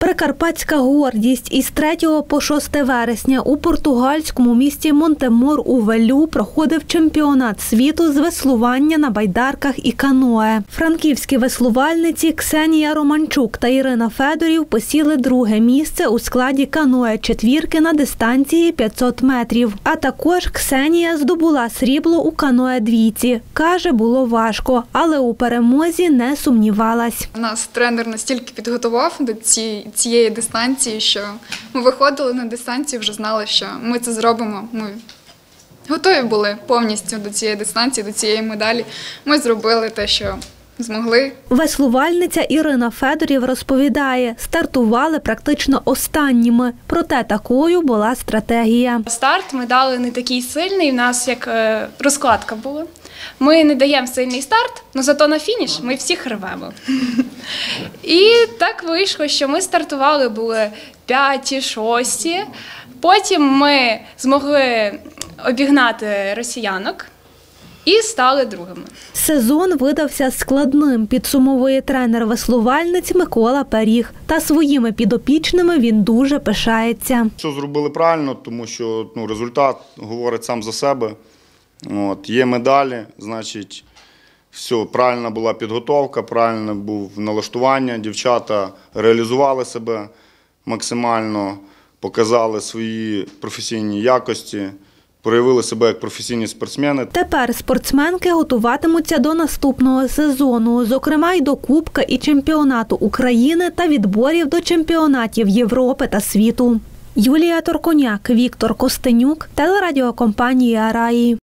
Прикарпатська гордість. Із 3 по 6 вересня у португальському місті Монтемор-у-Велю проходив чемпіонат світу з веслування на байдарках і каное. Франківські веслувальниці Ксенія Романчук та Ірина Федорів посіли друге місце у складі каное-четвірки на дистанції 500 метрів. А також Ксенія здобула срібло у каное-двійці. Каже, було важко, але у перемозі не сумнівалась. Нас тренер настільки підготував до цієї дистанції, що ми виходили на дистанцію, вже знали, що ми це зробимо. Ми готові були повністю до цієї дистанції, до цієї медалі. Ми зробили те, що змогли. Веслувальниця Ірина Федорів розповідає, стартували практично останніми, проте такою була стратегія. Старт ми дали не такий сильний, в нас як розкладка була. Ми не даємо сильний старт, але зато на фініш ми всіх рвемо. І так вийшло, що ми стартували, були 5-ті, 6-ті. Потім ми змогли обігнати росіянок і стали другими. Сезон видався складним, підсумовує тренер веслувальниць Микола Періг. Та своїми підопічними він дуже пишається. Що зробили правильно, тому що результат говорить сам за себе. Є медалі, значить, все, правильна була підготовка, правильне було налаштування. Дівчата реалізували себе максимально, показали свої професійні якості, проявили себе як професійні спортсмени. Тепер спортсменки готуватимуться до наступного сезону, зокрема й до Кубка і чемпіонату України та відборів до чемпіонатів Європи та світу. Юлія Торконяк, Віктор Костенюк, телерадіокомпанія «Раї».